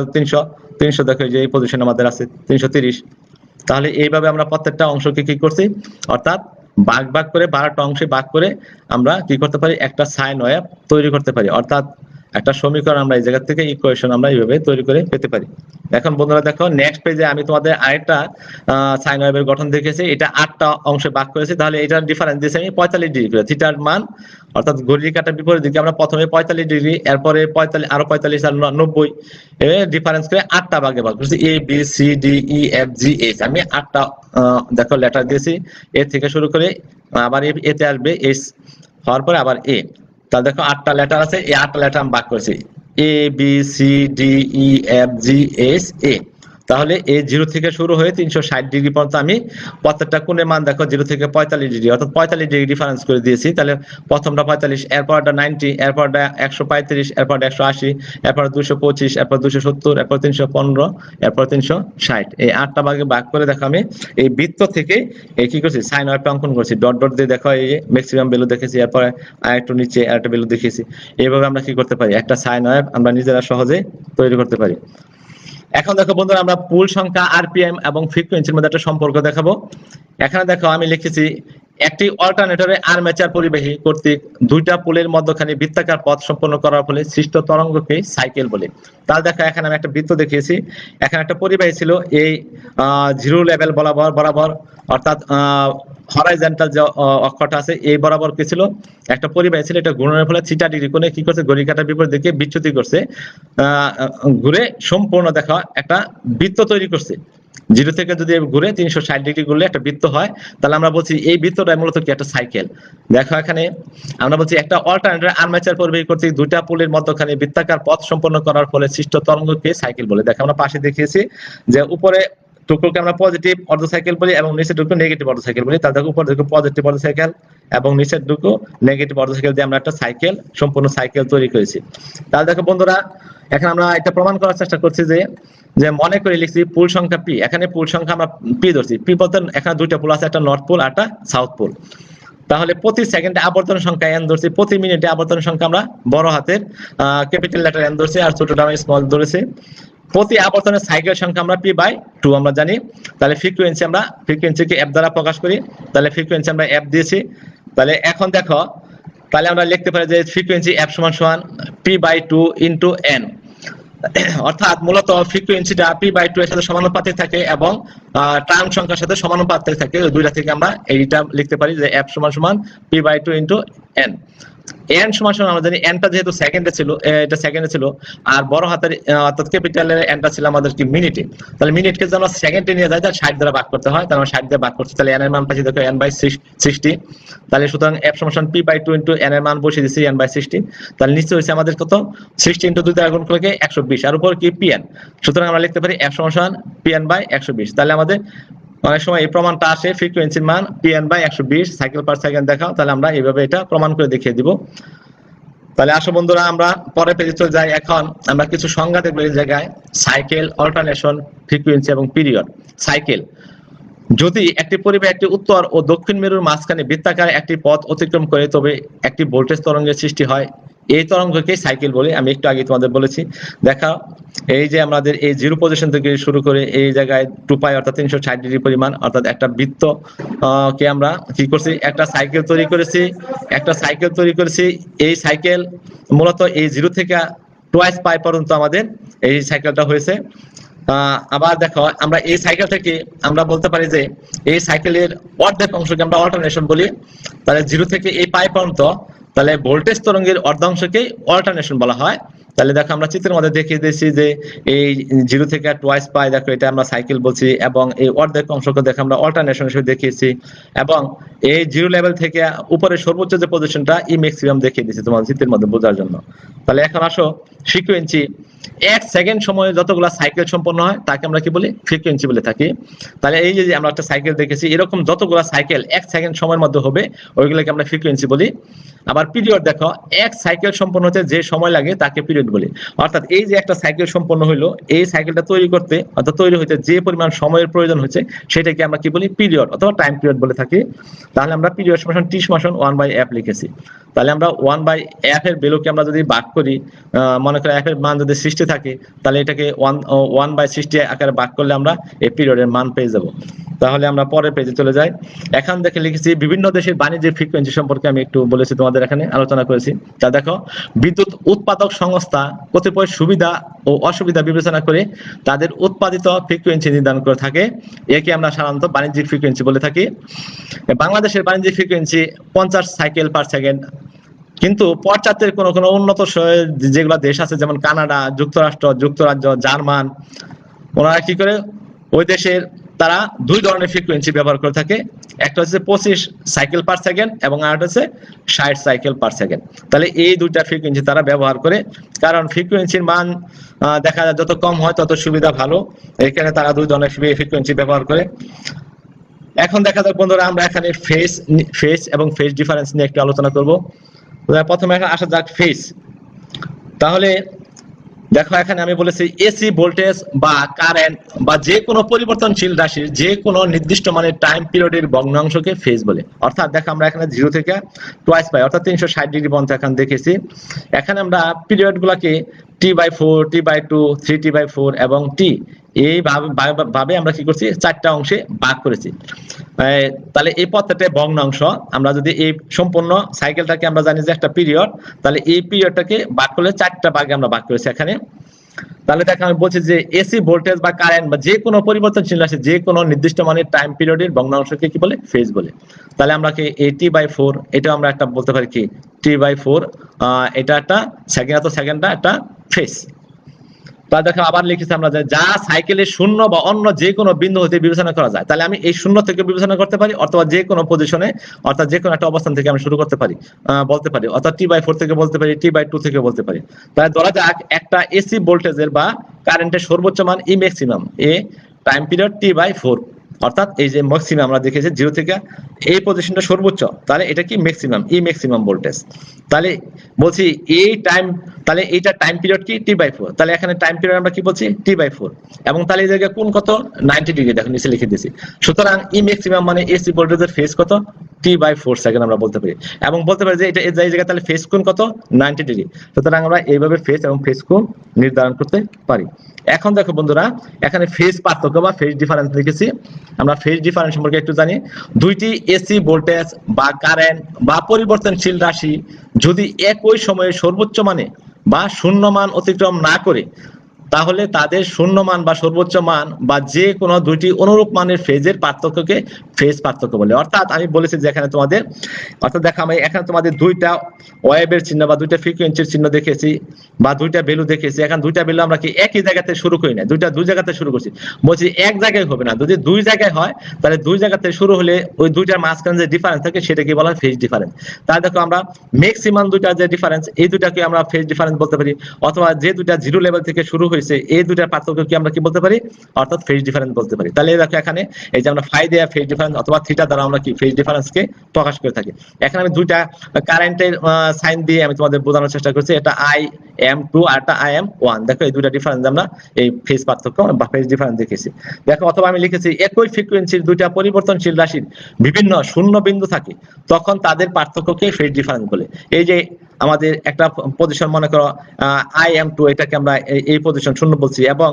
300 দেখো যে এই পজিশন আমাদের আছে 330। তাহলে এইভাবে আমরা প্রত্যেকটা অংশকে কি করছি অর্থাৎ ভাগ ভাগ করে 12টা অংশে ভাগ করে আমরা কি করতে পারি, একটা সাইন ওয়েভ তৈরি করতে পারি। অর্থাৎ একটা সমীকরণ আমরা এই জায়গা থেকে ইকুয়েশন আমরা এইভাবে তৈরি করে পেতে পারি। এখন বন্ধুরা দেখো নেক্সট পেজে আমি তোমাদের আরেকটা সাইন ওয়েভের গঠন দেখেছি। এটা 8টা অংশে ভাগ করেছি, তাহলে এটার ডিফারেন্স দিয়েছি আমি 45 ডিগ্রি করে। থিটার মান অর্থাৎ ঘড়ির কাঁটার বিপরীত দিকে আমরা প্রথমে 45 ডিগ্রি, এরপরে 45 আরো 45 আর 90 এর ডিফারেন্স করে 8টা ভাগে ভাগ করেছি। A B C D E F G H আমি 8টা দেখো লেটার দিয়েছি। এ থেকে শুরু করে আবার এতে আসবে এস, হওয়ার পরে আবার এ। তাহলে দেখো 8টা লেটার আছে, এই 8টা লেটার আমি ভাগ করেছি A B C D E F G H A. তাহলে এই 0 থেকে শুরু হয়ে 360 ডিগ্রি পর্যন্ত আমি প্রত্যেকটা কোণের মান দেখো 0 থেকে 45 ডিগ্রি, অর্থাৎ 45 ডিগ্রি ডিফারেন্স করে দিয়েছি। তাহলে প্রথমটা 45, এরপরটা 90, এরপরটা 135, এরপরটা 180, এরপর 225, এরপর 270, এরপর 315, এরপর 360। এই 8টা ভাগে ভাগ করে দেখো আমি এই বৃত্ত থেকে এই কি করছি, সাইন ওয়েভটা অঙ্কন করছি। ডট ডট দিয়ে দেখো এই ম্যাক্সিমাম ভ্যালু দেখেছি, এরপর আরেকটু নিচে আরেকটা ভ্যালু দেখিয়েছি। এইভাবে আমরা কি করতে পারি, একটা সাইন ওয়েভ আমরা নিজেরা সহজে তৈরি করতে পারি। এখন দেখো বন্ধুরা, আমরা পুল সংখ্যা, আরপিএম এবং ফ্রিকোয়েন্সির মধ্যে একটা সম্পর্ক দেখাবো। এখানে দেখো আমি লিখেছি একটি অল্টারনেটরে আর্মেচার পরিবাহী কর্তৃক দুইটা পুলের মধ্যখানে বৃত্তাকার পথ সম্পন্ন করার ফলে সৃষ্ট তরঙ্গকে সাইকেল বলে। তাহলে দেখো এখানে আমি একটা বৃত্ত দেখিয়েছি, এখানে একটা পরিবাহী ছিল এই 0 লেভেল বরাবর অর্থাৎ হরাইজন্টাল যে অক্ষটা আছে এই বরাবর কি ছিল, একটা পরিবাহী ছিল। এটা ঘূর্ণনের ফলে থিটা ডিগ্রি কোণে কি করছে, ঘড়ির কাঁটার বিপরীত দিকে বিচ্যুতি করছে, ঘুরে সম্পূর্ণ দেখো একটা বৃত্ত তৈরি করছে। 0 থেকে যদি ঘুরে 360 ডিগ্রি ঘুরলে একটা বৃত্ত হয়। তাহলে আমরা বলছি এই বৃত্তটা মূলত কি, একটা সাইকেল। দেখো এখানে আমরা বলছি একটা অল্টারনেটর আর্মেচার পরিবাহী কর্তৃক দুইটা পুলের মধ্যখানে বৃত্তাকার পথ সম্পন্ন করার ফলে সৃষ্ট তরঙ্গকে সাইকেল বলে। দেখো আমরা পাশে দেখিয়েছি যে উপরে টুকরোকে আমরা পজিটিভ অর্ধ সাইকেল বলি এবং নিচের টুকরো নেগেটিভ অর্ধ সাইকেল বলি। তাহলে দেখো উপরে দেখো পজিটিভ অর্ধ সাইকেল এবং নিচের টুকরো নেগেটিভ অর্ধ সাইকেল দিয়ে আমরা একটা সাইকেল, সম্পূর্ণ সাইকেল তৈরি করেছি। তাহলে দেখো বন্ধুরা, এখন আমরা এটা প্রমাণ করার চেষ্টা করছি যে মনে করে লিখছি পুল সংখ্যা পি। এখানে পুল সংখ্যা আমরা পি ধরছি। পি বলতে এখানে দুইটা পুল আছে, একটা নর্থ পুল আর একটা সাউথ পুল। তাহলে প্রতি সেকেন্ডে আবর্তন সংখ্যা এন ধরছি, প্রতি মিনিটে আবর্তন সংখ্যা আমরা বড় হাতের ক্যাপিটাল লেটার এন ধরছি আর ছোটটা আমরা স্মল ধরেছি। প্রতি আবর্তনের সাইকেল সংখ্যা আমরা পি বাই 2 আমরা জানি। তাহলে ফ্রিকোয়েন্সিকে এফ দ্বারা প্রকাশ করি, তাহলে ফ্রিকোয়েন্সি আমরা এফ দিয়েছি। তাহলে এখন দেখো, তাহলে আমরা লিখতে পারি যে ফ্রিকোয়েন্সি এফ সমান সমান পি বাই 2 ইন্টু এন। অর্থাৎ মূলত ফ্রিকোয়েন্সিটা পি বাই 2 এর সাথে সমানুপাতিক থাকে এবং টার্ম সংখ্যার সাথে সমানুপাতিক থাকে। ওই দুইটা থেকে আমরা এইটা লিখতে পারি যে এফ সমান সমান P by 2 into N. N সমান সমান আমরা জানি এনটা যেহেতু সেকেন্ডে ছিল, এটা সেকেন্ডে ছিল, আর বড় হাতের অর্থাৎ ক্যাপিটালের এনটা ছিল আমাদের কি মিনিটে। তাহলে মিনিটকে যদি আমরা সেকেন্ডে নিয়ে যাই তাহলে 60 দ্বারা ভাগ করতে হয়, তাহলে আমরা 60 দিয়ে ভাগ করছি। তাহলে এন এর মান পাচ্ছি দেখো এন বাই 60। তাহলে সুতরাং এফ সমান সমান পি বাই 2 ইন্টু এন এর মান বসিয়ে দিচ্ছি এন বাই 60। তাহলে নিচে হয়েছে আমাদের কত, 60 ইন্টু 2 দ্বারা গুণ করলে 120, আর উপর কি পি এন। সুতরাং আমরা লিখতে পারি এফ সমান সমান পি এন বাই 120। তাহলে আমাদের অনেক সময় এই প্রমাণটা আসে ফ্রিকোয়েন্সির মান pn by 120 cycle per second দেখাও। তাহলে আমরা এইভাবে এটা প্রমাণ করে দেখিয়ে দিব। তাহলে আসো বন্ধুরা, আমরা পরে পেজে চলে যাই। এখন আমরা কিছু সংজ্ঞা দেখব এই জায়গায়, সাইকেল, অল্টারনেশন, ফ্রিকোয়েন্সি এবং পিরিয়ড। সাইকেল, যদি একটি পরিবাহী একটি উত্তর ও দক্ষিণ মেরুর মাঝখানে বৃত্তাকারে একটি পথ অতিক্রম করে তবে একটি ভোল্টেজ তরঙ্গের সৃষ্টি হয়, এই তরঙ্গকে সাইকেল বলে। আমি একটু আগে তোমাদের বলেছি, দেখা এই যে আমাদের এই 0 পজিশন থেকে শুরু করে এই জায়গায় 2 পাই অর্থাৎ 360 ডিগ্রি পরিমাণ অর্থাৎ একটা বৃত্ত কে আমরা কি করছি, একটা সাইকেল তৈরি করেছি। এই সাইকেল মূলত এই 0 থেকে 2 পাই পর্যন্ত আমাদের এই সাইকেলটা হয়েছে। আবার দেখো আমরা এই সাইকেল থেকে আমরা বলতে পারি যে এই সাইকেলের অর্ধেক অংশকে আমরা অল্টারনেশন বলি। তাহলে 0 থেকে এই পাই পর্যন্ত তাহলে ভোল্টেজ তরঙ্গের অর্ধাংশকে অল্টারনেশন বলা হয়। তাহলে দেখো আমরা চিত্রের মধ্যে দেখিয়ে দিয়েছি যে এই 0 থেকে 2 পাই দেখো এটা আমরা সাইকেল বলছি, এবং এই অর্ধেক অংশকে দেখো আমরা অল্টারনেশন হিসেবে দেখিয়েছি, এবং এই 0 লেভেল থেকে উপরে সর্বোচ্চ যে পজিশনটা ই ম্যাক্সিমাম দেখিয়ে দিয়েছি তোমাদের চিত্রের মধ্যে বোঝার জন্য। তাহলে এখন আসো ফ্রিকোয়েন্সি, 1 সেকেন্ড সময়ে যতগুলো সাইকেল সম্পন্ন হয় তাকে আমরা কি বলি, ফ্রিকোয়েন্সি বলে থাকি। তাহলে এই যে আমরা একটা সাইকেল দেখেছি, এরকম যতগুলো সাইকেল 1 সেকেন্ড সময়ের মধ্যে হবে ওইগুলোকে আমরা ফ্রিকোয়েন্সি বলি। আবার পিরিয়ড, দেখো 1 সাইকেল সম্পন্ন হতে যে সময় লাগে তাকে পিরিয়ড বলি। অর্থাৎ এই যে একটা সাইকেল সম্পন্ন হইলো, এই সাইকেলটা তৈরি করতে অর্থাৎ তৈরি হইতে যে পরিমাণ সময়ের প্রয়োজন হচ্ছে সেটাকে আমরা কি বলি, পিরিয়ড অথবা টাইম পিরিয়ড বলে থাকি। তাহলে আমরা পিরিয়ড সমান টি সমান 1/f লিখেছি। তাহলে আমরা 1/f এর ভ্যালুকে আমরা যদি ভাগ করি, মনে করি f এর মান যদি 60 থাকে তাহলে এটাকে 1/60 আকারে ভাগ করলে আমরা এই পিরিয়ডের মান পেয়ে যাব। তাহলে আমরা পরের পেজে চলে যাই। এখান থেকে লিখেছি বিভিন্ন দেশের বাণিজ্যিক ফ্রিকোয়েন্সি সম্পর্কে আমি একটু বলেছি তোমাদের, এখানে আলোচনা করেছি। তা দেখো, বিদ্যুৎ উৎপাদক সংস্থা কতিপয় সুবিধা ও অসুবিধা বিবেচনা করে তাদের উৎপাদিত ফ্রিকোয়েন্সি নির্ধারণ করে থাকে। একে আমরা সাধারণত বাণিজ্যিক ফ্রিকোয়েন্সি বলে থাকি। বাংলাদেশের বাণিজ্যিক ফ্রিকোয়েন্সি 50 সাইকেল পার সেকেন্ড, কিন্তু পশ্চাতের কোন কোন উন্নত যেগুলো দেশ আছে, যেমন কানাডা, যুক্তরাষ্ট্র, যুক্তরাজ্য, জার্মান, ওনারা কি করে ওই দেশের তারা দুই ধরনের ফ্রিকোয়েন্সি ব্যবহার করে থাকে। একটা হচ্ছে 25 সাইকেল পার সেকেন্ড এবং আরেকটা হচ্ছে 60 সাইকেল পার সেকেন্ড। তাহলে এই দুইটা ফ্রিকোয়েন্সি তারা ব্যবহার করে, কারণ ফ্রিকোয়েন্সির মান দেখা যায় যত কম হয় তত সুবিধা ভালো, এখানে তারা দুই ধরনের ফ্রিকোয়েন্সি ব্যবহার করে। এখন দেখা যাক বন্ধুরা, আমরা এখানে ফেজ এবং ফেজ ডিফারেন্স নিয়ে একটু আলোচনা করব। প্রথমে এখন আসা যাক ফেজ। তাহলে দেখো, এখানে আমি বলেছি এসি ভোল্টেজ বা কারেন্ট বা যে কোনো পরিবর্তনশীল রাশির যে কোনো নির্দিষ্ট মানের টাইম পিরিয়ডের ভগ্নাংশকে ফেজ বলে। অর্থাৎ দেখো, আমরা এখানে 0 থেকে টুয়াইস পাই, অর্থাৎ 360 ডিগ্রি পর্যন্ত এখানে দেখেছি। এখানে আমরা পিরিয়ড গুলাকে T/4, T/2, 3T/4 এবং T এই ভাবে আমরা কি করছি, 4টা অংশে ভাগ করেছি। তাহলে এই প্রত্যেকটা ভগ্নাংশ, আমরা যদি এই সম্পূর্ণ সাইকেলটাকে আমরা জানি যে একটা পিরিয়ড, তাহলে এই পিরিয়ডটাকে ভাগ করলে 4টা ভাগে আমরা ভাগ করেছি এখানে। তাহলে দেখো, আমি বলছি যে এসি ভোল্টেজ বা কারেন্ট বা যে কোনো পরিবর্তনশীল রাশি যে কোনো নির্দিষ্ট মানের টাইম পিরিয়ডের ভগ্নাংশকে কি বলে, ফেজ বলে। তাহলে আমরা কি এই T/4 এটা আমরা একটা বলতে পারি কি T/4, এটা একটা সেকেন্ডটা একটা ফেজ। তাহলে দেখো, আবার লিখেছি আমরা যা সাইকেলের শূন্য বা অন্য যে কোনো বিন্দু হতে বিবেচনা করা যায়। তাহলে আমি এই শূন্য থেকে বিবেচনা করতে পারি, অথবা যে কোনো পজিশনে, অর্থাৎ যে কোনো একটা অবস্থান থেকে আমি শুরু করতে পারি, বলতে পারি, অর্থাৎ T/4 থেকে বলতে পারি, T/2 থেকে বলতে পারি। তাহলে ধরা যাক একটা এসি ভোল্টেজের বা কারেন্টের সর্বোচ্চ মান E maximum, A time period T/4, অর্থাৎ এই যে ম্যাক্সিমাম আমরা দেখেছি 0 থেকে এই পজিশনটা সর্বোচ্চ, তাহলে এটা কি ম্যাক্সিমাম, ই ম্যাক্সিমাম ভোল্টেজ। তাহলে বলছি এই টাইম, তাহলে এইটা টাইম পিরিয়ড কি T/4, তাহলে এখানে টাইম পিরিয়ড আমরা কি বলছি T/4, এবং তাহলে এই জায়গায় কোন কত 90 ডিগ্রি, দেখো নিচে লিখে দিয়েছি। সুতরাং ই ম্যাক্সিমাম মানে এসি ভোল্টেজের ফেজ কত, T/4 সেকেন্ড আমরা বলতে পারি, এবং বলতে পারি যে এটা এই জায়গায় তাহলে ফেজ কোণ কত 90 ডিগ্রি। সুতরাং আমরা এইভাবে ফেজ এবং ফেজ কোণ নির্ধারণ করতে পারি। এখন দেখো বন্ধুরা, এখানে ফেজ পার্থক্য বা ফেজ ডিফারেন্স লিখেছি। আমরা ফেজ ডিফারেন্স সম্পর্কে একটু জানি। দুইটি এসি ভোল্টেজ বা কারেন্ট বা পরিবর্তনশীল রাশি যদি একই সময়ে সর্বোচ্চ মানে বা শূন্য মান অতিক্রম না করে, তাহলে তাদের শূন্য মান বা সর্বোচ্চ মান বা যে কোনো দুইটি অনুরূপ মানের ফেজের পার্থক্যকে ফেজ পার্থক্য বলে। অর্থাৎ আমি বলেছি যে এখানে তোমাদের, অর্থাৎ দেখো আমি এখানে তোমাদের দুইটা ওয়েভের চিহ্ন বা দুইটা ফ্রিকোয়েন্সির চিহ্ন দেখেছি বা দুইটা ভ্যালু দেখেছি। এখন দুইটা ভ্যালু আমরা কি একই জায়গাতে শুরু করি না, দুই জায়গাতে শুরু করছি। বলছি এক জায়গায় হবে না, যদি দুই জায়গায় হয় তাহলে দুই জায়গাতে শুরু হলে ওই দুইটার মাঝখানে যে ডিফারেন্স থাকে সেটাকে বলা হয় ফেজ ডিফারেন্স। তাহলে দেখো, আমরা ম্যাক্সিমাম দুইটা যে ডিফারেন্স, এই দুইটাকে আমরা ফেজ ডিফারেন্স বলতে পারি, অথবা যে দুইটা জিরো লেভেল থেকে শুরু হয়েছে এই দুইটার পার্থক্য কি আমরা কি বলতে পারি, অর্থাৎ ফেজ ডিফারেন্স বলতে পারি। তাহলে দেখো, এখানে এই যে আমরা ফাই দেয়া ফেজ ডিফারেন্স অথবা থিটা দ্বারা আমরা কি ফেজ ডিফারেন্সকে প্রকাশ করে থাকি। এখানে আমি দুইটা কারেন্টের সাইন দিয়ে আমি তোমাদের বোঝানোর চেষ্টা করছি, এটা IM2 আর একটা IM1। দেখো, এই দুইটা ডিফারেন্স আমরা এই ফেজ পার্থক্য বা ফেজ ডিফারেন্স দেখেছি। দেখো, অথবা আমি লিখেছি একই ফ্রিকোয়েন্সির দুইটা পরিবর্তনশীল রাশির বিভিন্ন শূন্য বিন্দু থাকে, তখন তাদের পার্থক্যকে ফেজ ডিফারেন্স বলে। এই যে আমাদের একটা পজিশন মনে করো IM2, এটাকে আমরা এই পজিশন শূন্য বলছি, এবং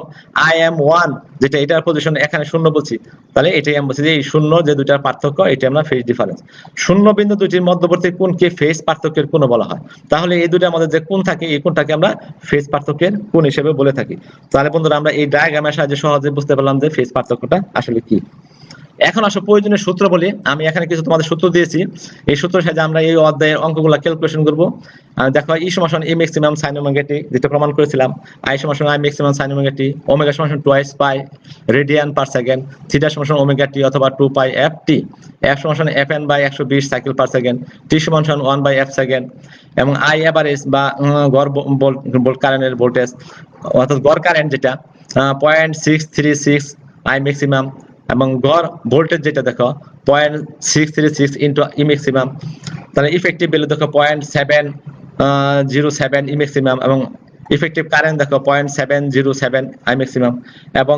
IM1 যেটা এটার পজিশন এখানে শূন্য বলছি, তাহলে এটাই আমি বলছি যে এই শূন্য যে দুইটার পার্থক্য, এটা আমরা ফেজ ডিফারেন্স। শূন্য বিন্দু দুইটির মধ্যবর্তী কোণকে ফেজ পার্থক্যের কোণ বলা হয়। তাহলে এই দুইটার মধ্যে যে কোণ থাকে, এই কোণটাকে আমরা ফেজ পার্থক্যের কোণ হিসেবে বলে থাকি। তাহলে বন্ধুরা, আমরা এই ডায়াগ্রামের সাহায্যে সহজে বুঝতে পারলাম যে ফেজ পার্থক্যটা আসলে কি। এখন আসো প্রয়োজনীয় সূত্র বলি। আমি এখানে কিছু তোমাদের সূত্র দিয়েছি, এই সূত্রের সাহায্যে আমরা এই অধ্যায়ের অঙ্কগুলো ক্যালকুলেশন করব। দেখো, ই সমান E maximum sin omega T, যেটা প্রমাণ করেছিলাম। আই সমান I maximum sin omega T, omega সমান 2 pi radian per second, theta সমান ওমেগা টি অথবা 2 পাই এফ টি, এফ সমান fn by 120 cycle per second, T সমান 1 বাই এফ সেকেন্ড, এবং আই এভারেজ বা গড় কারেন্টের ভোল্টেজ, অর্থাৎ গড় কারেন্ট যেটা 0.636 আই ম্যাক্সিমাম, এবং গড় ভোল্টেজ যেটা দেখো 0.636 ইন্টু ই ম্যাক্সিমাম। তাহলে ইফেক্টিভ ভ্যালু দেখো 0.707 ই ম্যাক্সিমাম, এবং ইফেক্টিভ কারেন্ট দেখো 0.707 আই ম্যাক্সিমাম, এবং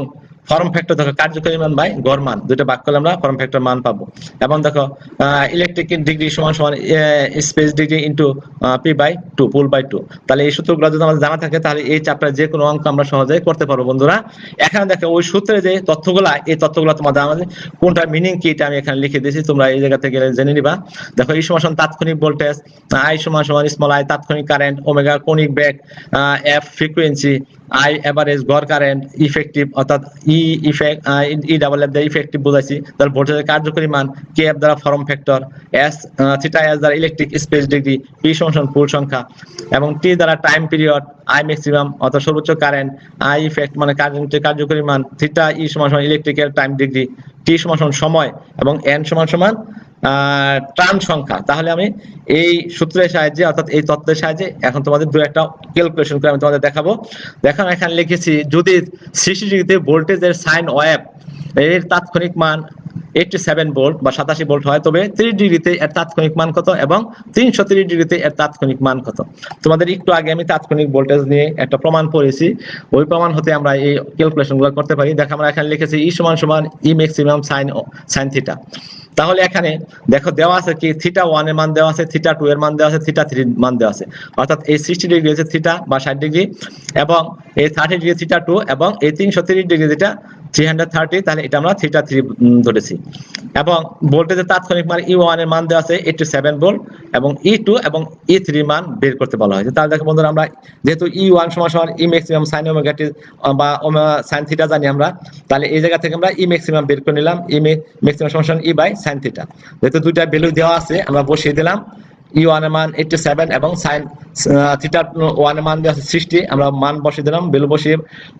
ফর্ম ফ্যাক্টর দেখো কার্যকরী মান বাই গড় মান দুটো ভাগ করলে আমরা ফর্ম ফ্যাক্টর মান পাবো। এবং দেখো ইলেকট্রিক ডিগ্রি সমান সমান space degree into P by 2 pole by 2। তাহলে এই সূত্রগুলো যদি আমাদের জানা থাকে তাহলে এই চ্যাপ্টারে যে কোনো অঙ্ক আমরা সহজেই করতে পারবো বন্ধুরা। এখানে দেখো ওই সূত্রে যে তথ্যগুলা, এই তথ্যগুলো তোমাদের আমাদের কোনটা মিনিং কি এটা আমি এখানে লিখে দিয়েছি, তোমরা এই জায়গা থেকে জেনে নিবা। দেখো এই সমান তাৎক্ষণিক ভোল্টেজ, আই সমান সমান স্মল আই তাৎক্ষণিক কারেন্ট, ওমেগা কৌণিক বেগ, এফ ফ্রিকোয়েন্সি, আই এভারেজ গড় কারেন্ট, ইফেক্টিভ অর্থাৎ E effect E double F দ্বারা ইফেক্টিভ বোঝাইছি, তাহলে ভোল্টেজের কার্যকরী মান, কে এফ দ্বারা form factor, S theta S দ্বারা ইলেকট্রিক স্পেস ডিগ্রি, পি সমান পুল সংখ্যা, এবং টি দ্বারা টাইম পিরিয়ড, আই ম্যাক্সিমাম অর্থাৎ সর্বোচ্চ কারেন্ট, আই ইফেক্ট মানে কারেন্টের কার্যকরী মান, থিটা ই সমান সমান ইলেকট্রিক্যাল টাইম ডিগ্রি, টি সমান সমান সময়, এবং এন সমান সমান টার্ন সংখ্যা। তাহলে আমি এই সূত্রের সাহায্যে অর্থাৎ এই তত্ত্বের সাহায্যে এখন তোমাদের দু একটা ক্যালকুলেশন করে আমি তোমাদের দেখাবো। দেখো এখানে লিখেছি যদি 60 ডিগ্রিতে ভোল্টেজের সাইন ওয়েভ এর তাৎক্ষণিক মান 87 ভোল্ট বা 87 ভোল্ট হয়, তবে 30 ডিগ্রিতে এর তাৎক্ষণিক মান কত এবং 330 ডিগ্রিতে এর তাৎক্ষণিক মান কত। তোমাদের একটু আগে আমি তাৎক্ষণিক ভোল্টেজ নিয়ে একটা প্রমাণ পড়েছি, ওই প্রমাণ হতে আমরা এই ক্যালকুলেশনগুলো করতে পারি। দেখো আমরা এখানে লিখেছি ই সমান সমান ই ম্যাক্সিমাম সাইন থিটা। তাহলে এখানে দেখো দেওয়া আছে কি থিটা 1 এর মান দেওয়া আছে, থিটা 2 এর মান দেওয়া আছে, থিটা 3 এর মান দেওয়া আছে, অর্থাৎ এই 60 ডিগ্রি হচ্ছে থিটা বা 60 ডিগ্রি, এবং এই 30 ডিগ্রি থিটা 2, এবং এই 330 ডিগ্রি যেটা 330, তাহলে এটা আমরা থিটা 3 ধরেছি। এবং ভোল্টেজের তাৎক্ষণিক মান E1 এর মান দেওয়া আছে 87 ভোল্ট, এবং E2 এবং E3 মান বের করতে বলা হয়েছে। তাহলে দেখো বন্ধুরা আমরা যেহেতু E1 সমান সমান E maximum sin omega T বা sin থিটা জানি আমরা, তাহলে এই জায়গা থেকে আমরা E ম্যাক্সিমাম বের করে নিলাম, E ম্যাক্সিমাম সমান সমান E বাই sin থিটা। যেহেতু দুইটা ভ্যালু দেওয়া আছে আমরা বসিয়ে দিলাম, E1 এর মান 87 এবং sin থিটা 1 এর মান দেওয়া আছে 60, আমরা মান বসিয়ে দিলাম, ভ্যালু বসিয়ে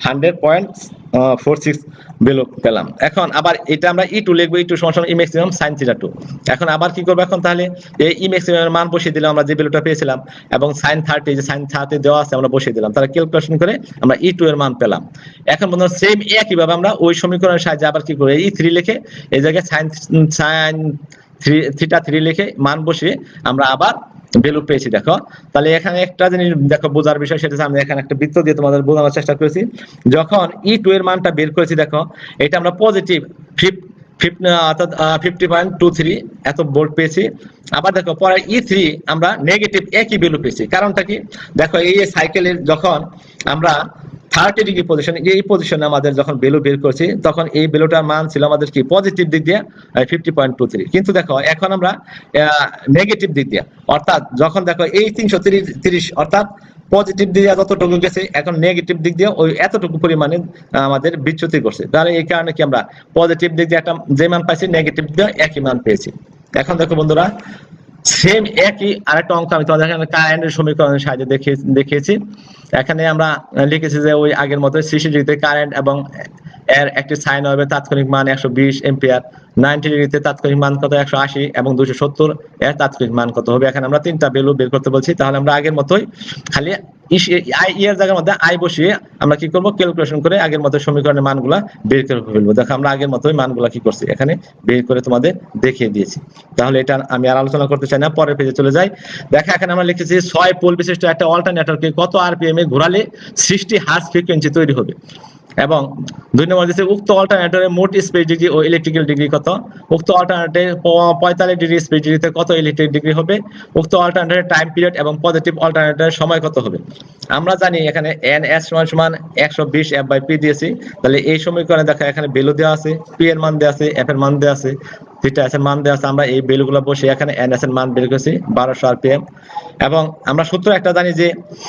100.46 ভ্যালু পেলাম। এখন আবার এটা আমরা E2 লিখব, E2 সমান সমান E ম্যাক্সিমাম sin থিটা 2। এখন আবার কি করব, এখন তাহলে এই E ম্যাক্সিমাম এর মান বসিয়ে দিলাম আমরা যে ভ্যালুটা পেয়েছিলাম, এবং sin 30 যে sin 30 দেওয়া আছে আমরা বসিয়ে দিলাম, তাহলে ক্যালকুলেশন করে আমরা E2 এর মান পেলাম। এখন বন্ধুরা সেম একই ভাবে আমরা ওই সমীকরণের সাহায্যে আবার কি করব, E3 লিখে এই জায়গায় sin থিটা 3 লিখে মান বসিয়ে আমরা আবার ভ্যালু পেয়েছি। দেখো তাহলে এখানে একটা জিনিস দেখো বোঝার বিষয়, সেটা আমি এখানে একটা বৃত্ত দিয়ে তোমাদের বোঝানোর চেষ্টা করেছি। যখন E2 এর মানটা বের করেছি, দেখো এটা আমরা পজিটিভ 50.23 এত ভোল্ট পেয়েছি। আবার দেখো পরে E3 আমরা নেগেটিভ একই ভ্যালু পেয়েছি। কারণটা কি, দেখো এই সাইকেলের যখন আমরা 30 ডিগ্রি পজিশন, এই পজিশনে আমাদের যখন ভ্যালু বের করছি তখন এই ভ্যালুটার মান ছিল আমাদের কি পজিটিভ দিক দিয়ে 50.23, কিন্তু দেখো এখন আমরা নেগেটিভ দিক দিয়ে, অর্থাৎ যখন দেখো এই 330 অর্থাৎ পজিটিভ দিকে যতটুকু গেছে, এখন নেগেটিভ দিক দিয়ে ওই এতটুকু পরিমাণে আমাদের বিচ্যুতি করছে। তাহলে এই কারণে কি আমরা পজিটিভ দিক দিয়ে একটা যে মান পাইছি, নেগেটিভ দিয়ে একই মান পেয়েছি। এখন দেখো বন্ধুরা সেম একই আরেকটা অঙ্ক আমি তোমাদের এখানে কারেন্টের সমীকরণের সাহায্যে দেখিয়েছি। এখানে আমরা লিখেছি যে ওই আগের মতো 60 ডিগ্রিতে কারেন্ট এবং এর একটি সাইন হবে তাৎক্ষণিক মান 120 এম্পিয়ার, 90 ডিগ্রিতে তাৎক্ষণিক মান কত 180, এবং 270 এর তাৎক্ষণিক মান কত হবে। এখানে আমরা তিনটা ভ্যালু বের করতে বলছি। তাহলে আমরা আগের মতোই খালি এর জায়গার মধ্যে আই বসিয়ে আমরা কি করব, ক্যালকুলেশন করে আগের মতো সমীকরণের মানগুলা বের করে ফেলবো। দেখো আমরা আগের মতোই মানগুলা কি করছি এখানে বের করে তোমাদের দেখিয়ে দিয়েছি। তাহলে এটা আমি আর আলোচনা করতে চাই না, পরের পেজে চলে যাই। দেখো এখানে আমরা লিখেছি 6 পোল বিশিষ্ট একটা অল্টারনেটরকে কত আরপিএম এ ঘোরালে 60 হার্জ ফ্রিকোয়েন্সি তৈরি হবে, এবং 2 নম্বর দিচ্ছে উক্ত অল্টারনেটরের মোট স্পেস ডিগ্রি ও ইলেকট্রিক্যাল ডিগ্রি কত। উক্ত অল্টারনেটরের 45 ডিগ্রি স্পেস ডিগ্রিতে কত ইলেকট্রিক ডিগ্রি হবে। উক্ত অল্টারনেটরের টাইম পিরিয়ড এবং পজিটিভ অল্টারনেটরের সময় কত হবে। আমরা জানি এখানে NS সমান সমান 120 F/P দিয়েছি। তাহলে এই সমীকরণে দেখো এখানে ভ্যালু দেওয়া আছে, P এর মান দেওয়া আছে, F এর মান দেওয়া আছে, থিটা S এর মান দেওয়া আছে। আমরা এই ভ্যালুগুলো বসে এখানে NS এর মান বের করেছি 1200 RPM। এবং আমরা সূত্র একটা জানি যে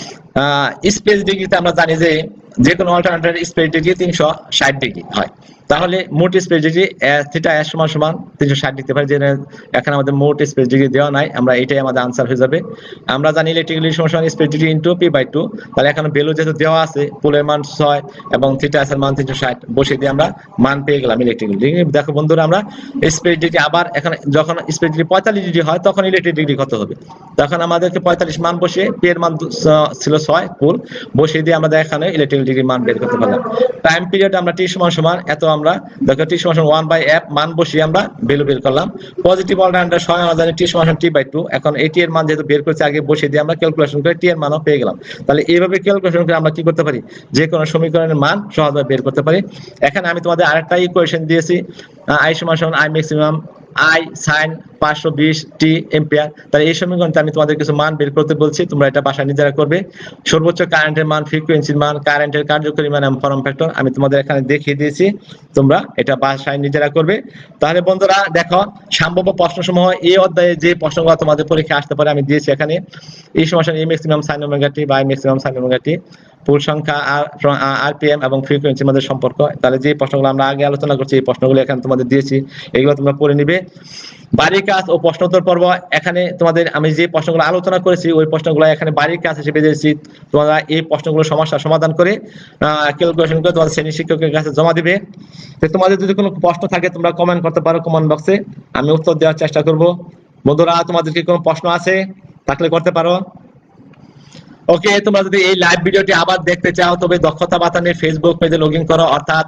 স্পেস ডিগ্রিতে আমরা জানি যে কোনো অল্টারনেটরের স্পেস ডিগ্রি 360 ডিগ্রি হয়। তাহলে মোট স্পেস ডিগ্রি থিটা S সমান সমান 360 দিতে পারি, যে এখানে আমাদের মোট স্পেস ডিগ্রি দেওয়া নাই, আমরা এটাই আমাদের আনসার হয়ে যাবে। আমরা জানি ইলেকট্রিক্যাল সমান সমান স্পেস ডিগ্রি ইনটু P/2। তাহলে এখানে ভ্যালু যেহেতু দেওয়া আছে, পোলের মান 6 এবং থিটা S এর মান 360 বসিয়ে দিয়ে আমরা মান পেয়ে গেলাম ইলেকট্রিক্যাল ডিগ্রি। দেখো বন্ধুরা আমরা স্পেস ডিগ্রি আবার এখানে যখন স্পেস ডিগ্রি 45 ডিগ্রি হয় তখন ইলেকট্রিক ডিগ্রি কত হবে। তখন আমাদেরকে 45 মান বসিয়ে P এর মান ছিল 6 পোল বসিয়ে দিয়ে আমাদের এখানে ইলেকট্রিক্যাল ডিগ্রি মান বের করতে পারলাম। টাইম পিরিয়ড আমরা T সমান সমান এত আমরা দেখো t সমান 1/f মান বসিয়ে আমরা ভ্যালু বের করলাম। পজিটিভ অল্টারনেটর সবাই আমরা জানি t সমান t/2। এখন এটি এর মান যেহেতু বের করছি আগে বসিয়ে দিয়ে আমরা ক্যালকুলেশন করে t এর মানও পেয়ে গেলাম। তাহলে এইভাবে ক্যালকুলেশন করে আমরা কি করতে পারি, যে কোনো সমীকরণের মান সহজভাবে বের করতে পারি। এখানে আমি তোমাদের আরেকটা ইকুয়েশন দিয়েছি, i সমান i maximum I sin 520 t ampere. তাহলে এই সমীকরণে আমি তোমাদের কিছু মান বের করতে বলছি, তোমরা এটা বাসায় নিজেরা করবে। সর্বোচ্চ কারেন্টের মান, ফ্রিকোয়েন্সির মান, কারেন্টের কার্যকরী মান এবং ফর্ম ফ্যাক্টর আমি তোমাদের এখানে দেখিয়ে দিয়েছি, তোমরা এটা বাসায় নিজেরা করবে। তাহলে বন্ধুরা দেখো, সম্ভাব্য প্রশ্নসমূহ এই অধ্যায়ে যে প্রশ্নগুলো তোমাদের পরীক্ষায় আসতে পারে আমি দিয়েছি এখানে। এই সমস্যা এই maximum sin omega t by maximum sin omega t, pole সংখ্যা আরপিএম এবং ফ্রিকোয়েন্সির মধ্যে সম্পর্ক। তাহলে যে প্রশ্নগুলো আমরা আগে আলোচনা করছি এই প্রশ্নগুলো এখানে তোমাদের দিয়েছি, এগুলো তোমরা পড়ে নিবে। বাড়ির কাজ ও প্রশ্নোত্তর পর্ব, এখানে তোমাদের আমি যে প্রশ্নগুলো আলোচনা করেছি ওই প্রশ্নগুলো এখানে বাড়ির কাজ হিসেবে দিয়েছি। তোমরা এই প্রশ্নগুলো সমস্যা সমাধান করে ক্যালকুলেশন করে তোমাদের শ্রেণী শিক্ষকের কাছে জমা দিবে। তো তোমাদের যদি কোনো প্রশ্ন থাকে তোমরা কমেন্ট করতে পারো কমেন্ট বক্সে, আমি উত্তর দেওয়ার চেষ্টা করব। বন্ধুরা তোমাদের কি কোনো প্রশ্ন আছে থাকলে করতে পারো। ওকে, তোমরা যদি এই লাইভ ভিডিওটি আবার দেখতে চাও তবে দক্ষতা বাতানের ফেসবুক পেজে লগ ইন করো, অর্থাৎ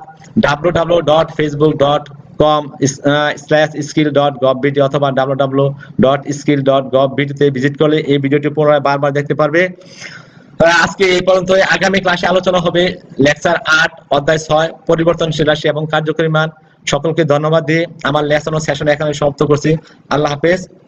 www.facebook.com/skill.govbt অথবা www.skill.govbt তে ভিজিট করলে এই ভিডিওটি পুনরায় বারবার দেখতে পারবে। আজকে এই পর্যন্ত। আগামী ক্লাসে আলোচনা হবে লেকচার 8 অধ্যায় 6 পরিবর্তনশীল রাশি এবং কার্যকরী মান। সকলকে ধন্যবাদ দিয়ে আমার লেসন ও সেশন এখানে সমাপ্ত করছি। আল্লাহ হাফেজ।